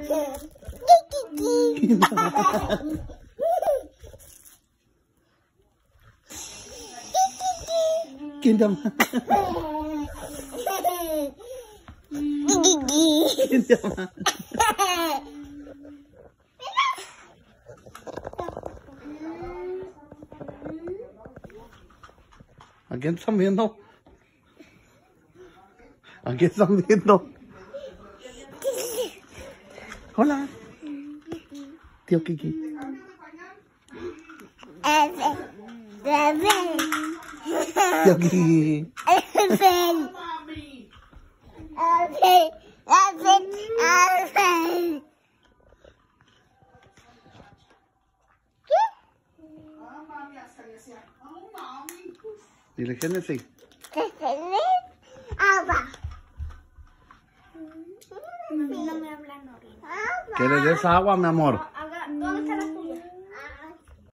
Kinda man. Kinda man. ¿A quién están viendo? ¿A quién están viendo? Hola. Tío Kiki. Tío Kiki. Dile Génesis. No me hablan ahorita. ¿Quieres esa agua, mi amor?